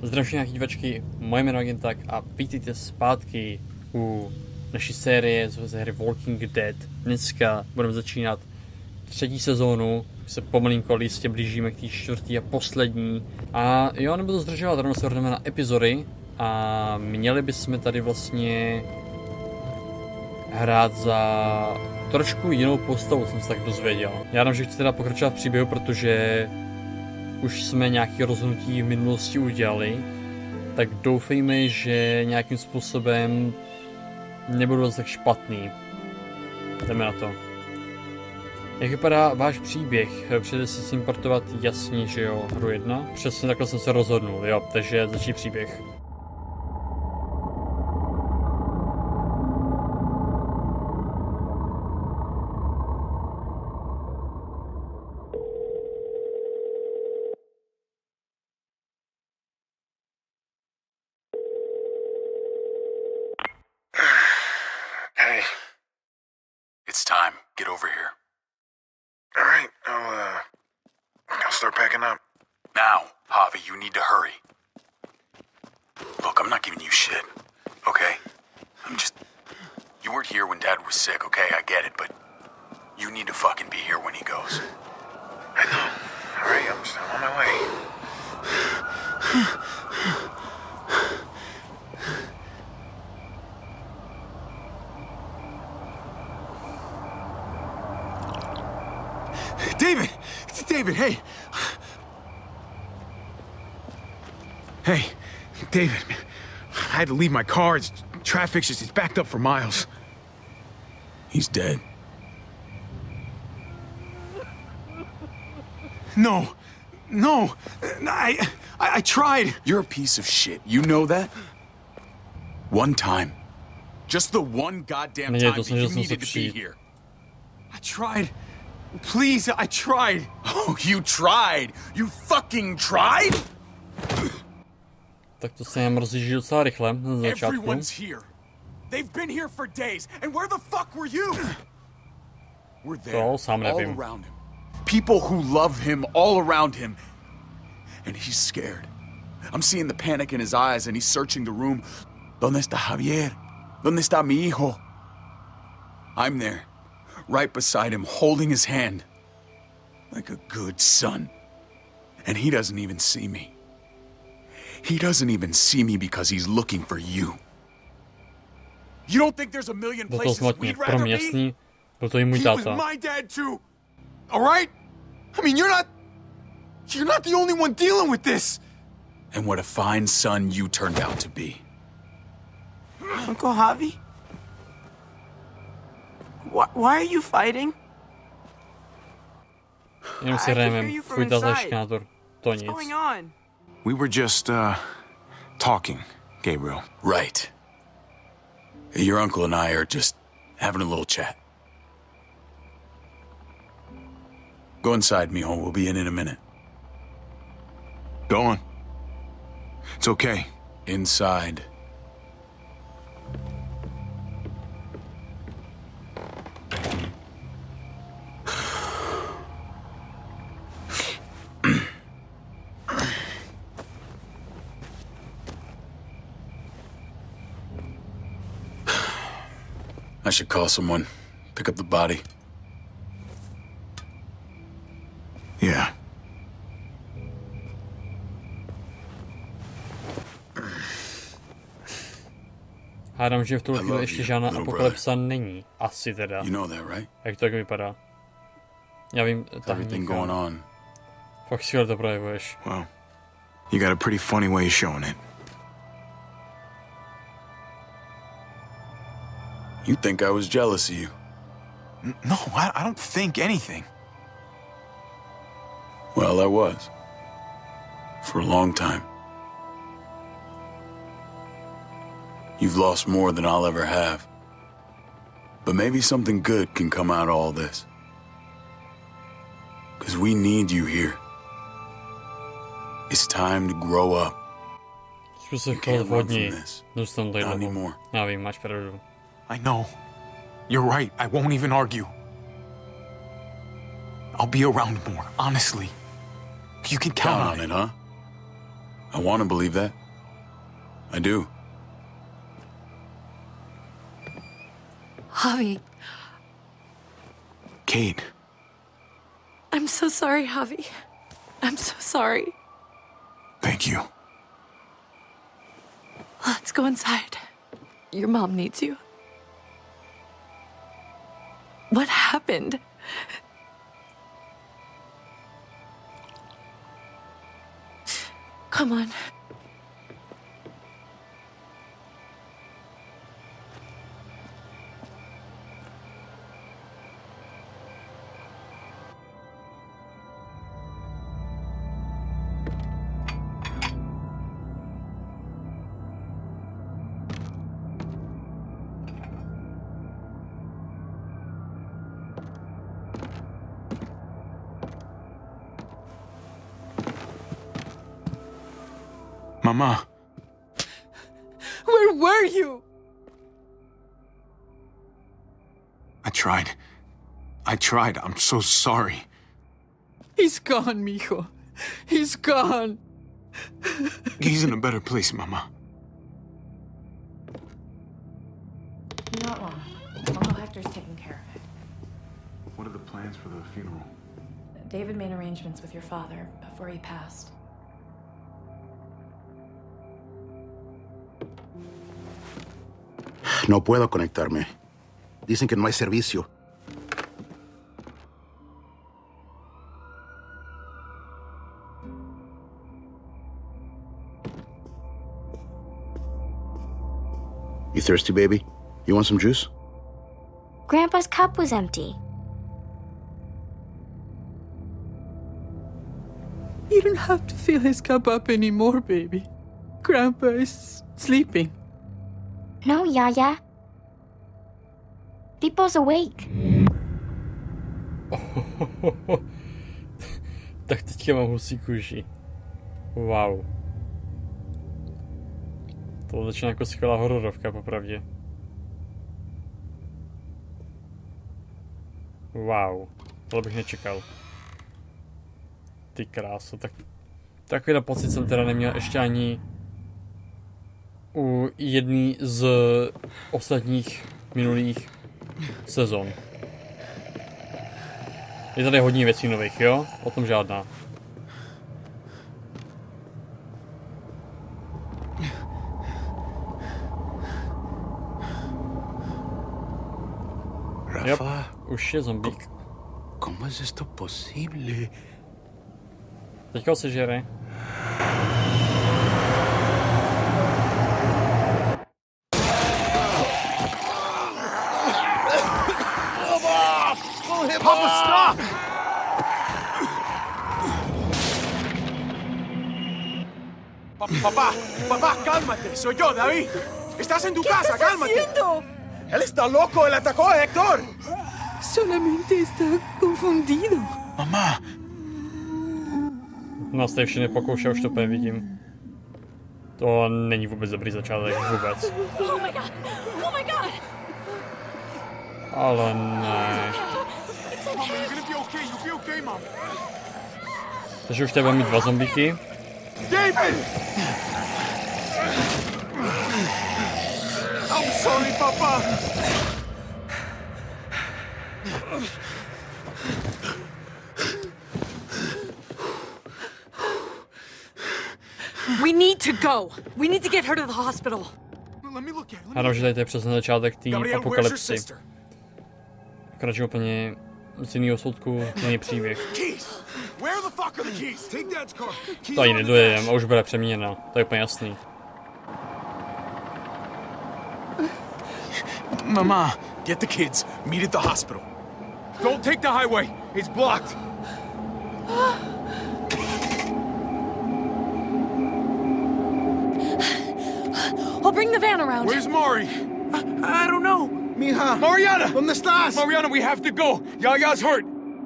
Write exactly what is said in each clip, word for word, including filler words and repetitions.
Zdravím nějaký divačky, moje jméno je Agentak a vítejte zpátky u naší série z hry Walking Dead. Dneska budeme začínat třetí sezónu, se pomalinko listě blížíme k té čtvrtý a poslední. A jo, nebudu zdržovat, rovnou se vrhneme na epizody a měli bychom tady vlastně hrát za trošku jinou postavu, jsem se tak dozvěděl. Já dám, že chci teda pokračovat v příběhu, protože už jsme nějaké rozhodnutí v minulosti udělali, tak doufejme, že nějakým způsobem nebudu zase tak špatný. Jdeme na to. Jak vypadá váš příběh? Přijde si s ním importovat jasně, že jo, hru jedna? Přesně takhle jsem se rozhodnul, jo, takže začí příběh. Hey. It's time. Get over here. All right, I'll, uh, I'll start packing up. Now, Javi, you need to hurry. Look, I'm not giving you shit, okay? I'm just... You weren't here when Dad was sick, okay? I get it, but you need to fucking be here when he goes. I know. All right, I'm, just, I'm on my way. David! David, hey! Hey, David, I had to leave my car. It's, traffic's just, it's backed up for miles. He's dead. No, no, I, I, I tried. You're a piece of shit. You know that? One time. Just the one goddamn Nie, time to that są- you to są needed to be psi. here. I tried. Please, I tried. Oh, you tried? You fucking tried? Tak to se nám rozjíždí docela rychle na začátku. Everyone's here. They've been here for days. And where the fuck were you? We're there, To sám all nevím. around him. People who love him all around him. And he's scared. I'm seeing the panic in his eyes and he's searching the room. ¿Dónde está Javier? ¿Dónde está mi hijo? I'm there, right beside him, holding his hand. Like a good son. And he doesn't even see me. He doesn't even see me because he's looking for you. You don't think there's a million Bylo to places zmatně, we'd pro rather mě be? jasný, byl to i můj He was táta. my dad too. All right? I mean, you're not... You're not the only one dealing with this. And what a fine son you turned out to be. Uncle Javi? Why, why are you fighting? Jenom si I can hrajeme, hear you from tvůj táta je inside. škátor. To What's nic. going on? We were just, uh, talking, Gabriel. Right. Your uncle and I are just having a little chat. Go inside, mijo. We'll be in in a minute. Go on. It's okay. Inside. I should call someone. Pick up the body. Yeah. Hádám, že v tuhle I chvíli love ještě you, žádná little apokalypsa není. Asi teda. You know that, right? Jak to tak vypadá? Já vím, Everything going on. Fakt skvěle to projevuješ. Well, you got a pretty funny way of showing it. You think I was jealous of you? N- No, I, I don't think anything. Well, I was. For a long time. You've lost more than I'll ever have. But maybe something good can come out of all this. Because we need you here. It's time to grow up. Zkus se You chovat can't run from hodněji. this. Zůstanu tady Not dlouho. anymore. Já vím, máš pravdu. I know. You're right. I won't even argue. I'll be around more, honestly. You can count, Count on on it. it, huh? I want to believe that. I do. Javi, Kate. I'm so sorry, Javi. I'm so sorry. Thank you. Let's go inside. Your mom needs you. What happened? Come on. Mama. Where were you? I tried. I tried. I'm so sorry. He's gone, mijo. He's gone. He's in a better place, Mama. Not long. Uncle Hector's taking care of it. What are the plans for the funeral? David made arrangements with your father before he passed. No puedo conectarme. Dicen que no hay servicio. You thirsty, baby? You want some juice? Grandpa's cup was empty. You don't have to fill his cup up anymore, baby. Grandpa is sleeping. No, Yaya. People's awake. Tak teďka mám husí kůži. Wow. To začíná jako skvělá hororovka, popravdě. Wow. Tohle bych nečekal. Ty kráso, tak... Takovýhle pocit jsem teda neměl ještě ani u jedné z ostatních minulých sezon. Je tady hodně věcí nových, jo? O tom žádná. Rafa, Yep, už je zombík. ¿cómo es esto posible? Teďka ho sežere. Papa, stop! Pa- papá, papá, cálmate. Soy yo, David. Estás en tu casa, cálmate. ¿Qué estás haciendo? Él está loco. Él atacó a Héctor. Solamente está confundido. Mamá. Nás tady vše nepokoušel, už to úplně vidím. To není vůbec dobrý začátek, vůbec. Oh my god! Oh my god! Ale ne. Takže už tady budeme mít dva zombíky. David! I'm sorry, Papa. We need to go. We need to get her to the hospital. Let me look at it. Hádám, že tady to je přesně začátek té Gabriel, where's your apokalypsy. sister? Akorát, že úplně z jiného soudku jiný příběh. Keys. Where the fuck are the keys? Take Dad's car. Keys To ani on the nedojedem dash. a už bude přeměněna. To je úplně jasný. Mama. Get the kids. Meet at the hospital. Don't take the highway. It's blocked. I'll bring the van around. Where's Mari? I, I don't know. Mija. Mariana. ¿Dónde estás? Mariana, we have to go. Yaya's hurt.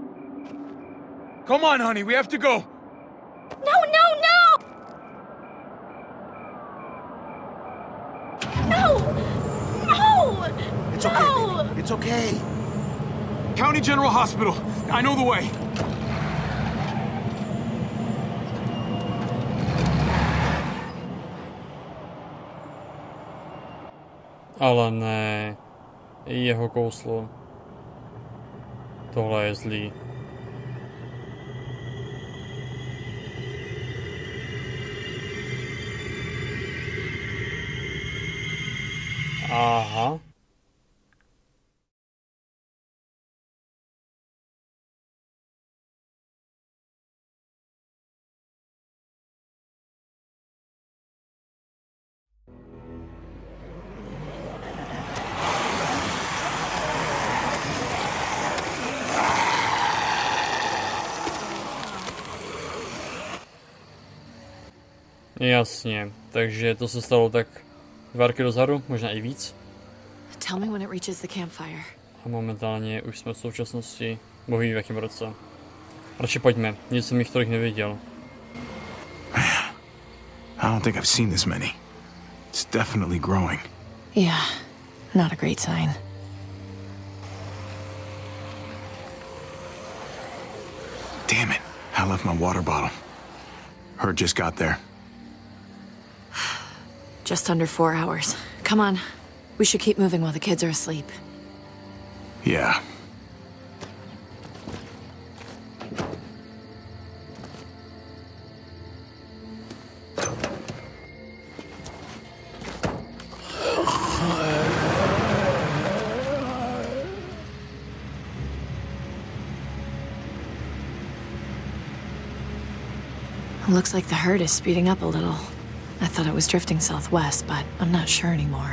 Come on, honey. We have to go. No, no, no! No! No! It's okay, No! baby. It's okay. County General Hospital. I know the way. Ale ne. Jeho kouslo. Tohle je zlý. Aha. Jasně, takže to se stalo tak dva roky dozadu, možná i víc. Tell me when it reaches the campfire. A momentálně už jsme v současnosti, bohu ví v jakém roce. Radši pojďme, nic jsem jich tolik neviděl. I don't think I've seen this many. It's definitely growing. Yeah, not a great sign. Damn it, I left my water bottle. Herd just got there. Just under four hours. Come on. We should keep moving while the kids are asleep. Yeah. Looks like the herd is speeding up a little. I thought it was drifting southwest, but I'm not sure anymore.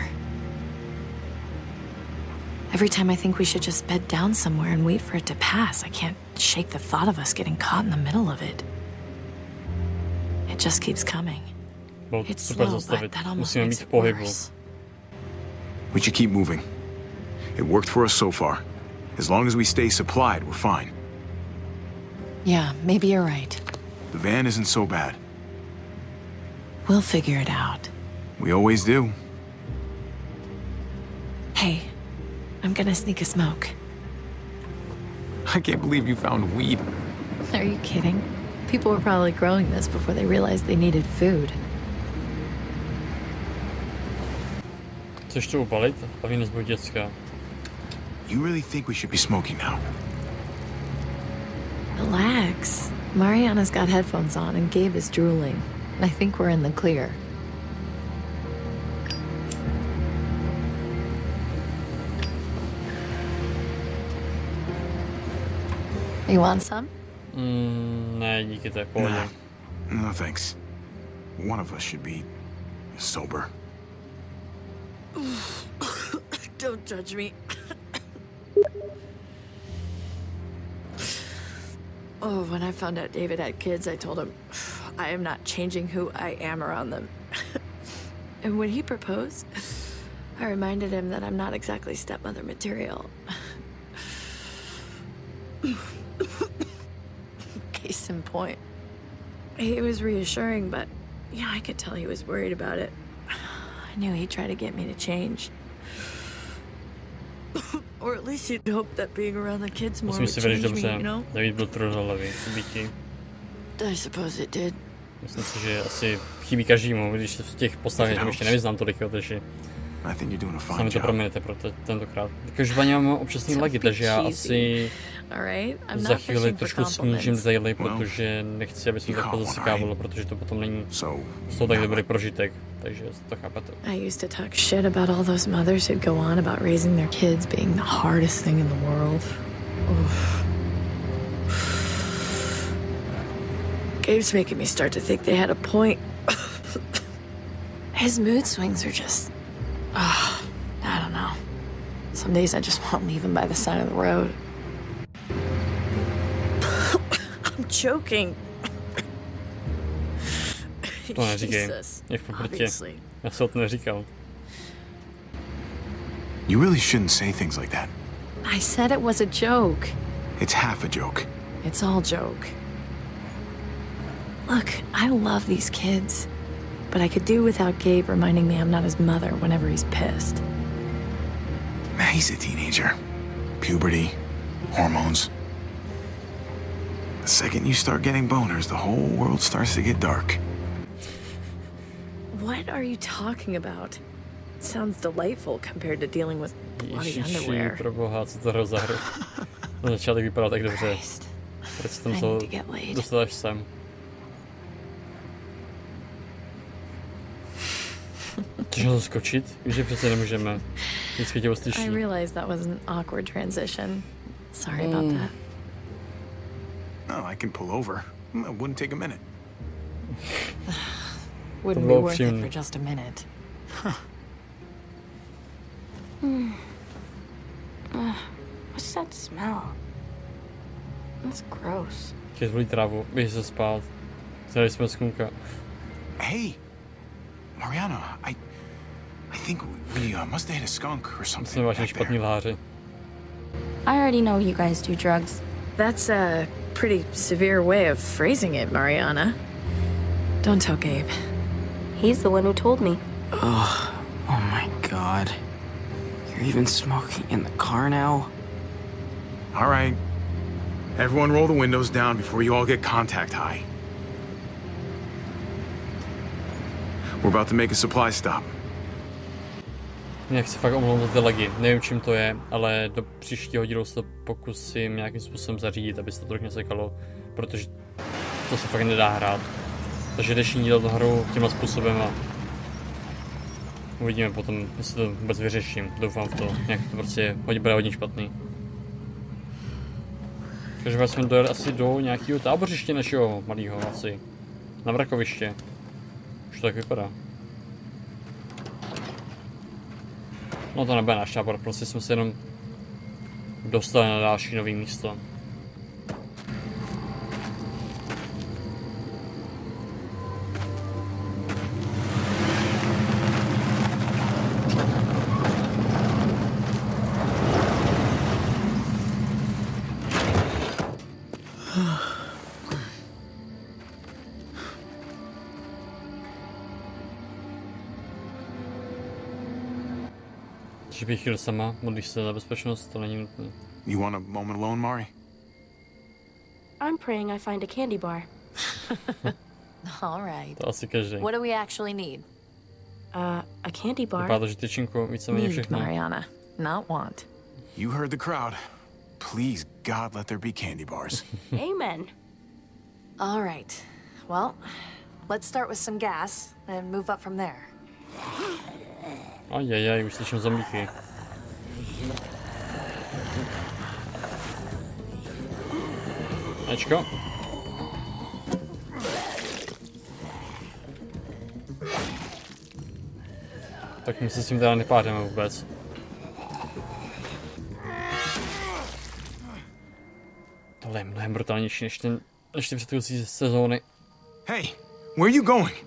Every time I think we should just bed down somewhere and wait for it to pass, I can't shake the thought of us getting caught in the middle of it. It just keeps coming. It's slow, but that almost makes it worse. We should keep moving. It worked for us so far. As long as we stay supplied, we're fine. Yeah, maybe you're right. The van isn't so bad. We'll figure it out. We always do. Hey, I'm gonna sneak a smoke. I can't believe you found weed. Are you kidding? People were probably growing this before they realized they needed food. Chceš to upalit? Hlavně nezbuď děcka. You really think we should be smoking now? Relax. Mariana's got headphones on and Gabe is drooling. I think we're in the clear. You want some? Mm, ne, díky, tak pohodě. No, no thanks. One of us should be sober. Don't judge me. Oh, when I found out David had kids, I told him, I am not changing who I am around them. And when he proposed, I reminded him that I'm not exactly stepmother material. Case in point. He was reassuring, but, yeah, I could tell he was worried about it. I knew he'd try to get me to change. Or at least he'd hope that being around the kids more would change me, you know? David byl trojhlavý, bytí. I suppose it did. Myslím si, že asi chybí každému, když se v těch postavách ještě nevyznám tolik, takže sami to proměnete pro tentokrát. Každopádně mám občasný lagy, takže já asi za chvíli trošku snížím detaily, protože nechci, aby se to takhle zasekávalo, protože to potom není z toho tak dobrý prožitek, takže to chápete. I used to talk shit about all those mothers who'd go on about raising their kids being the hardest thing in the world. Oof. Gabe's making me start to think they had a point. His mood swings are just... Oh, I don't know. Some days I just want to leave him by the side of the road. I'm joking. To neříkej. Je v poprtě. Já se to neříkal. You really shouldn't say things like that. I said it was a joke. It's half a joke. It's all joke. Look, I love these kids, but I could do without Gabe reminding me I'm not his mother whenever he's pissed. He's a teenager. Puberty, hormones. The second you start getting boners, the whole world starts to get dark. What are you talking about? sounds delightful compared to dealing with bloody underwear. Pro boha, co to hra za hru. Na začátek vypadá tak dobře. Proč jsem to dostal až sem? Chceš to skočit? Víš, že přece nemůžeme. Vždycky tě uslyší. I realized that was an awkward transition. Sorry about that. No, I can pull over. It wouldn't take a minute. Wouldn't be worth it for just a minute. Hmm. Uh, what's that smell? That's gross. Když volí trávu, běž se spát. Zdali jsme skunka. Hey, Mariana, I, I think we uh, must have hit a skunk or something. Jsme vážně špatní lháři. I already know you guys do drugs. That's a pretty severe way of phrasing it, Mariana. Don't tell Gabe. He's the one who told me. Ugh. Oh my god. You're even smoking in the car now? All right. Everyone roll the windows down before you all get contact high. We're about to make a supply stop. Nějak se fakt omlouvám za ty lagy. Nevím, čím to je, ale do příštího dílu se to pokusím nějakým způsobem zařídit, aby se to trochu nesekalo, protože to se fakt nedá hrát. Takže dnešní díl hru tímhle způsobem a uvidíme potom, jestli to vůbec vyřeším. Doufám v to. Nějak to prostě hodně bude hodně špatný. Takže jsme dojeli asi do nějakého tábořiště našeho malého asi. Na vrakoviště. Už to tak vypadá. No to nebude náš tábor, prostě jsme se jenom dostali na další nový místo. Že bych jel sama, modlíš se za bezpečnost, to není nutné. You want a moment alone, Mari? I'm praying I find a candy bar. All right. To asi každý. What do we actually need? Uh, a candy bar. Vypadá to, že tyčinku víceméně všechno. Mariana, not want. You heard the crowd. Please, God, let there be candy bars. Amen. All right. Well, let's start with some gas and move up from there. Ajajaj, už slyším zombíky. Ačko. Tak my se s tím teda nepádeme vůbec. Tohle je mnohem brutálnější než, ten, než ty předchozí sezóny. Hey, where are you going?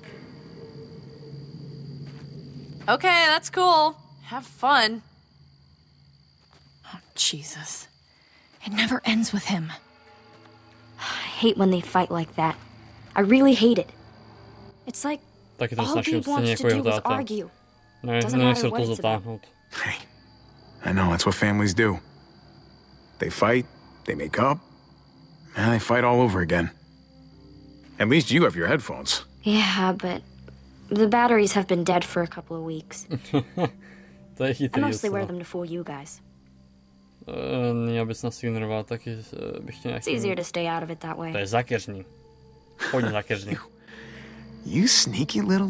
Okay, that's cool. Have fun. Oh, Jesus. It never ends with him. I hate when they fight like that. I really hate it. It's like Taky to all snažím Gabe stejně wants jako to jeho do is táta. argue. Ne, Doesn't ne, matter nechci what to it's about. zatáhnout. Hey, I know, that's what families do. They fight, they make up, and they fight all over again. At least you have your headphones. Yeah, but the batteries have been dead for a couple of weeks. To je I chytrý. mostly wear them to fool you guys. Uh, měl bys nás ignorovat, taky uh, bych chtěl It's nějaký... easier to stay out of it that way. To je zákeřný. Hodně zákeřný. You sneaky little...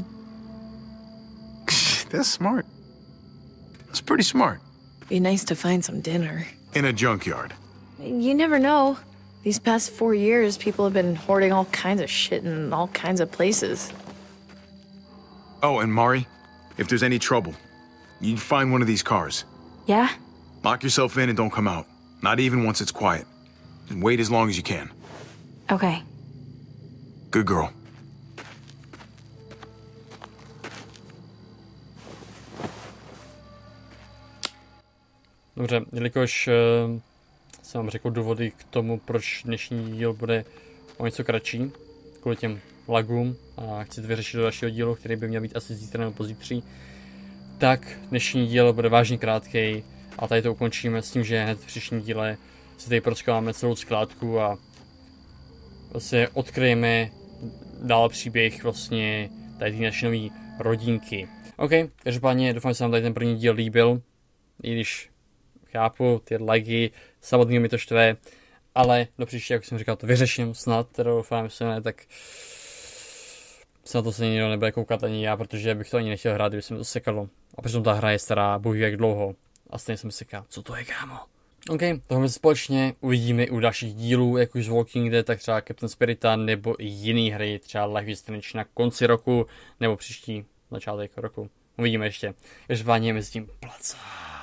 That's smart. That's pretty smart. Be nice to find some dinner. In a junkyard. You never know. These past four years, people have been hoarding all kinds of shit in all kinds of places. Oh, and Mari, if there's any trouble, you find one of these cars. Yeah? Lock yourself in and don't come out. Not even once it's quiet. And wait as long as you can. Okay. Good girl. Dobře, jelikož uh, jsem vám řekl důvody k tomu, proč dnešní díl bude o něco kratší, kvůli těm lagům a chci to vyřešit do dalšího dílu, který by měl být asi zítra nebo pozítří, tak dnešní díl bude vážně krátkej a tady to ukončíme s tím, že hned v příštím díle si tady prockáme celou skládku a vlastně odkryjeme dál příběh vlastně tady ty naší nový rodinky. OK, každopádně doufám, že se vám tady ten první díl líbil, i když chápu, ty lagy, samotný mi to štve, ale do příště, jak jsem říkal, to vyřeším snad, teda doufám, že ne, tak se na to se nikdo nebude koukat ani já, protože bych to ani nechtěl hrát, kdyby se mi to sekalo. A přitom ta hra je stará, bohu jak dlouho. A stejně jsem si seká, co to je, kámo? OK, tohle společně uvidíme u dalších dílů, jak už z Walking Dead, tak třeba Captain Spirita, nebo i jiný hry, třeba Life is Strange na konci roku, nebo příští začátek roku. Uvidíme ještě. Každopádně mezi tím placa.